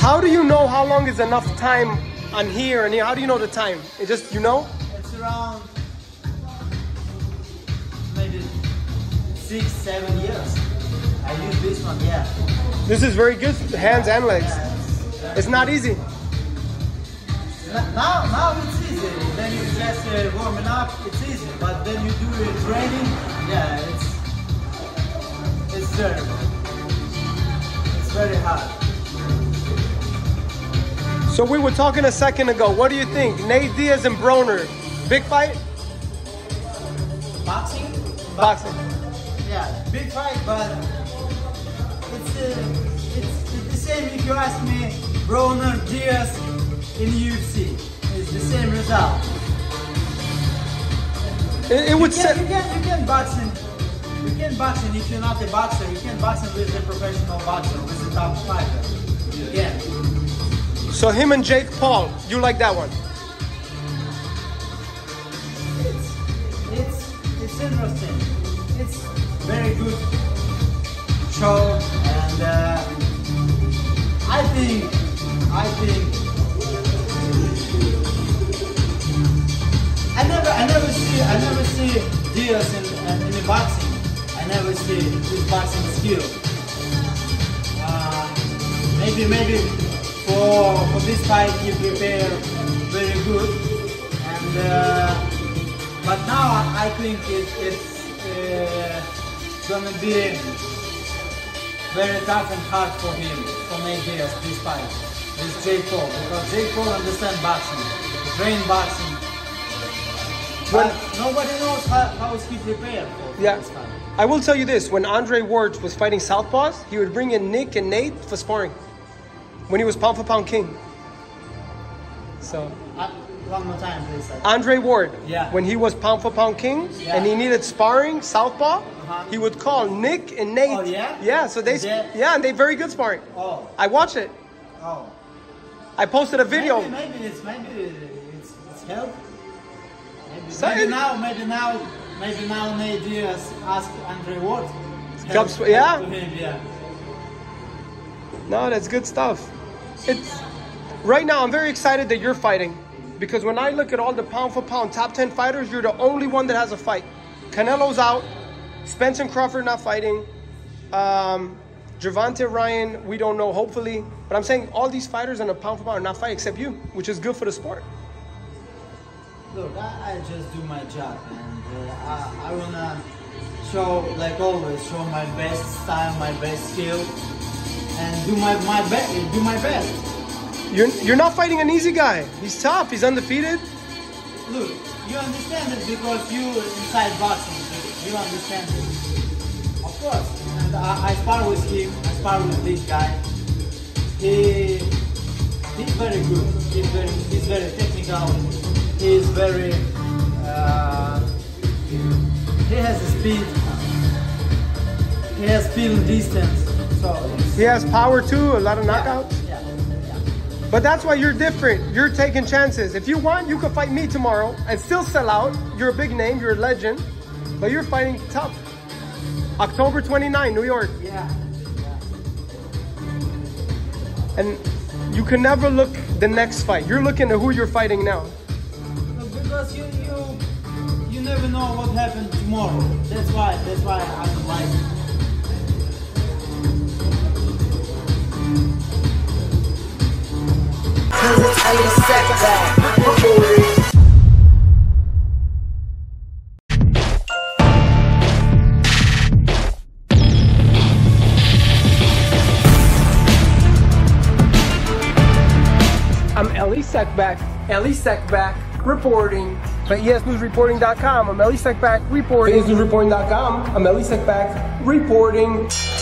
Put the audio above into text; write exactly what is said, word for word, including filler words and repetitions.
How do you know how long is enough time on here and here? How do you know the time? It just, you know? It's around maybe six, seven years. I use this one, yeah. This is very good, hands and legs. Yeah. It's not easy. Now, now it's easy. Then you just uh, warming up, it's easy. But then you do it training, yeah, it's it's terrible. It's very hard. So we were talking a second ago. What do you think? Nate Diaz and Broner, big fight? Boxing? Boxing. Yeah, big fight, but it's, uh, it's, it's the same if you ask me, Broner, Diaz in the U F C. It's the same result. It, it would you can, you can, you can boxing. You can boxing if you're not a boxer. You can boxing with a professional boxer, with a top fighter. You can. So him and Jake Paul, you like that one? It's it's it's interesting. It's very good show, and uh, I think I think I never I never see I never see Diaz in uh, in the boxing. I never see his boxing skill. Uh, maybe maybe. For, for this fight he prepared very good, and uh, but now I, I think it, it's uh, gonna be very tough and hard for him, for Nate Diaz, this fight, this Jake Paul, because Jake Paul understands boxing, train boxing, but nobody knows how, how he prepared for yeah. this fight. I will tell you this, when Andre Ward was fighting Southpaws, he would bring in Nick and Nate for sparring. When he was pound for pound king. So uh, one more time, please. Andre Ward, yeah. When he was pound for pound king, yeah. And he needed sparring, southpaw, uh-huh. He would call Nick and Nate. Oh, yeah? Yeah, so they, that... yeah, and they very good sparring. Oh. I watched it. Oh. I posted a video. Maybe, maybe it's, maybe it's, it's help. Maybe, so maybe it, now, maybe now, maybe now Nate Diaz ask Andre Ward. Help, help yeah? To him, yeah. No, that's good stuff. It's right now I'm very excited that you're fighting, because when I look at all the pound for pound top ten fighters, you're the only one that has a fight. Canelo's out, Spencer Crawford not fighting, um, Gervonta Ryan, we don't know, hopefully. But I'm saying all these fighters in the pound for pound are not fighting except you, which is good for the sport. Look, I, I just do my job, and uh, I, I wanna show, like always, show my best style, my best skill. And do my my best. Do my best. You're you're not fighting an easy guy. He's tough. He's undefeated. Look, you understand it because you inside boxing. You understand it, of course. And I, I spar with him. I spar with this guy. He he's very good. He's very he's very technical. He's very uh, he has a speed. He has speed and distance. So he has power too, a lot of knockouts. Yeah, yeah, yeah. But that's why you're different. You're taking chances. If you want, you could fight me tomorrow and still sell out. You're a big name, you're a legend, but you're fighting tough. October twenty-ninth, New York. Yeah. yeah. And you can never look the next fight. You're looking at who you're fighting now. Because you you you never know what happened tomorrow. That's why that's why I'm like. I'm Elie Seckbach, Elie Seckbach reporting for E S News Reporting dot com. I'm Elie Seckbach reporting. E S News Reporting dot com. I'm Elie Seckbach reporting.